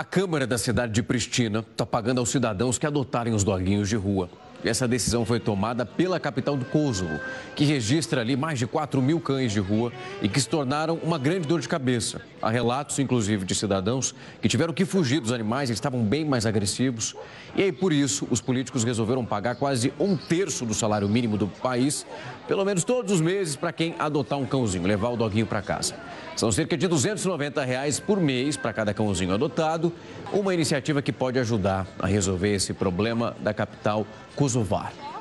A Câmara da cidade de Pristina está pagando aos cidadãos que adotarem os doguinhos de rua. Essa decisão foi tomada pela capital do Kosovo, que registra ali mais de 4.000 cães de rua e que se tornaram uma grande dor de cabeça. Há relatos, inclusive, de cidadãos que tiveram que fugir dos animais, eles estavam bem mais agressivos. E aí, por isso, os políticos resolveram pagar quase 1/3 do salário mínimo do país, pelo menos todos os meses, para quem adotar um cãozinho, levar o doguinho para casa. São cerca de R$ 290 por mês para cada cãozinho adotado, uma iniciativa que pode ajudar a resolver esse problema da capital kosovar.